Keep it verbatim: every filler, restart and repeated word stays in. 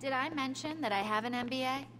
Did I mention that I have an M B A?